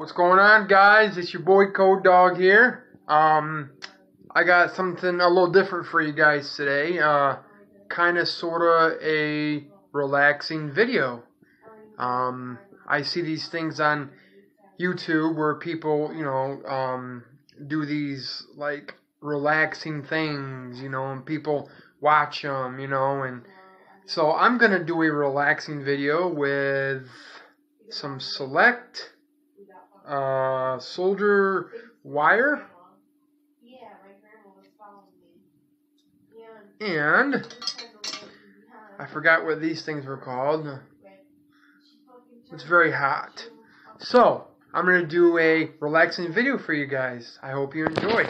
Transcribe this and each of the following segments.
What's going on, guys? It's your boy Code Dog here. I got something a little different for you guys today. Kind of, sort of a relaxing video. I see these things on YouTube where people, do these like relaxing things, and people watch them, and so I'm gonna do a relaxing video with some select solder wire and I forgot what these things were called. It's very hot. So I'm going to do a relaxing video for you guys. I hope you enjoy.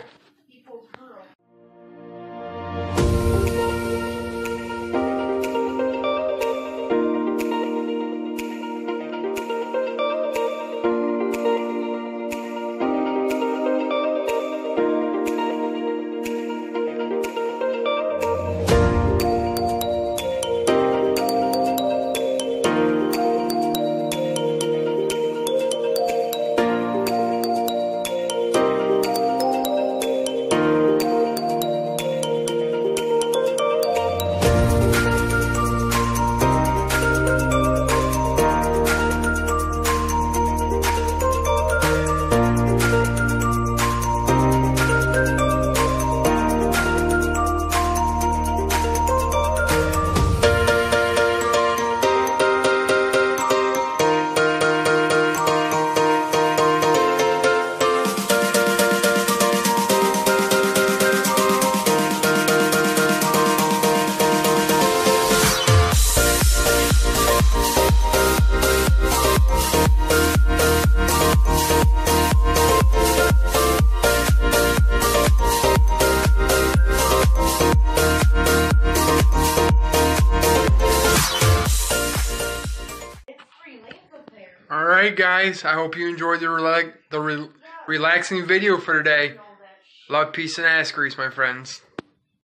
Alright guys, I hope you enjoyed the relaxing video for today. Love, peace, and ass grease, my friends.